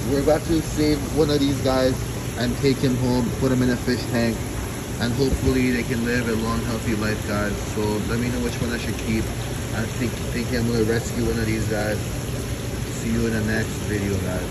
we're about to save one of these guys and take him home, put him in a fish tank, and hopefully they can live a long, healthy life, guys. So let me know which one I should keep. I think I'm gonna rescue one of these guys. See you in the next video, guys.